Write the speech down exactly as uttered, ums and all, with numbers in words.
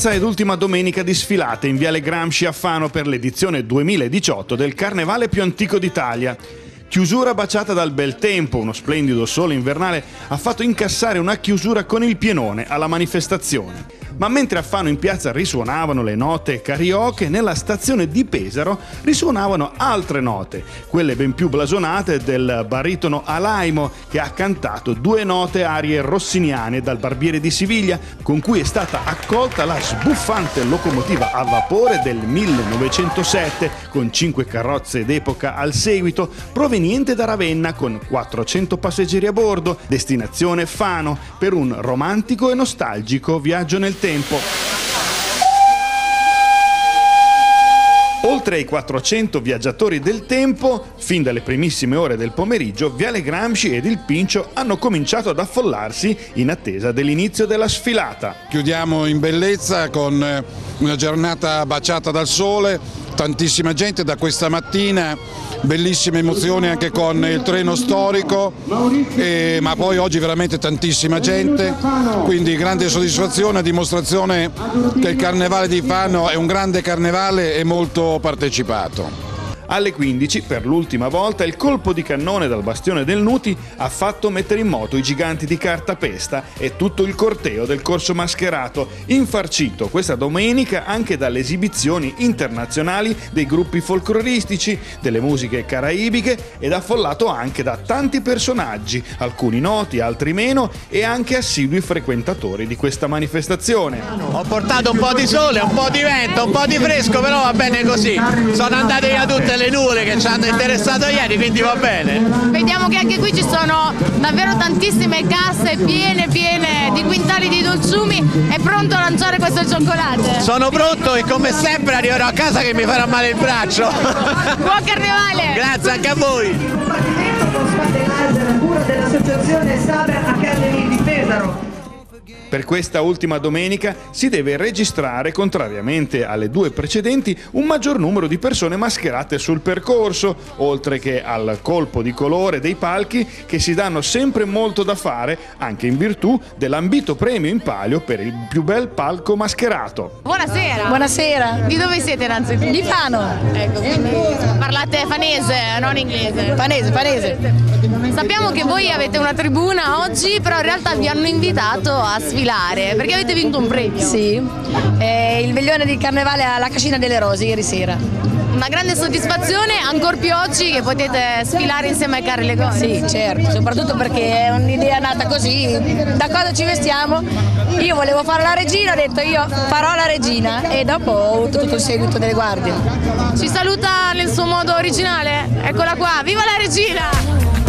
terza ed ultima domenica di sfilate in Viale Gramsci a Fano per l'edizione duemiladiciotto del carnevale più antico d'Italia. Chiusura baciata dal bel tempo, uno splendido sole invernale ha fatto incassare una chiusura con il pienone alla manifestazione. Ma mentre a Fano in piazza risuonavano le note carioche, nella stazione di Pesaro risuonavano altre note, quelle ben più blasonate del baritono Alaimo, che ha cantato due note arie rossiniane dal Barbiere di Siviglia, con cui è stata accolta la sbuffante locomotiva a vapore del millenovecentosette, con cinque carrozze d'epoca al seguito, proveniente da Ravenna con quattrocento passeggeri a bordo, destinazione Fano, per un romantico e nostalgico viaggio nel tempo. Oltre ai quattrocento viaggiatori del tempo, fin dalle primissime ore del pomeriggio, Viale Gramsci ed il Pincio hanno cominciato ad affollarsi in attesa dell'inizio della sfilata. Chiudiamo in bellezza con una giornata baciata dal sole, tantissima gente da questa mattina, bellissime emozioni anche con il treno storico, e, ma poi oggi veramente tantissima gente, quindi grande soddisfazione, a dimostrazione che il Carnevale di Fano è un grande carnevale e molto partecipato. Alle quindici, per l'ultima volta, il colpo di cannone dal bastione del Nuti ha fatto mettere in moto i giganti di Cartapesta e tutto il corteo del corso mascherato, infarcito questa domenica anche dalle esibizioni internazionali dei gruppi folcloristici, delle musiche caraibiche, ed affollato anche da tanti personaggi, alcuni noti, altri meno, e anche assidui frequentatori di questa manifestazione. Ho portato un po' di sole, un po' di vento, un po' di fresco, però va bene così. Sono andate via tutte le nuvole che ci hanno interessato ieri, quindi va bene. Vediamo che anche qui ci sono davvero tantissime casse piene piene di quintali di dolciumi. È pronto a lanciare queste cioccolate? Sono pronto e come sempre arriverò a casa che mi farà male il braccio. Buon carnevale! Grazie anche a voi! Dell'associazione Saber Academy di Pesaro. Per questa ultima domenica si deve registrare, contrariamente alle due precedenti, un maggior numero di persone mascherate sul percorso, oltre che al colpo di colore dei palchi che si danno sempre molto da fare, anche in virtù dell'ambito premio in palio per il più bel palco mascherato. Buonasera! Buonasera! Di dove siete innanzitutto? Di Fano! Ecco, quindi parlate fanese, non inglese? Fanese, fanese! Sappiamo che voi avete una tribuna oggi, però in realtà vi hanno invitato a sfilare, perché avete vinto un premio. Sì, eh, il veglione di carnevale alla Cascina delle Rose ieri sera. Una grande soddisfazione, ancor più oggi che potete sfilare insieme ai carri Legori. Sì, certo, soprattutto perché è un'idea nata così, da cosa ci vestiamo? Io volevo fare la regina, ho detto io farò la regina e dopo ho avuto tutto il seguito delle guardie. Ci saluta nel suo modo originale? Eccola qua, viva la regina!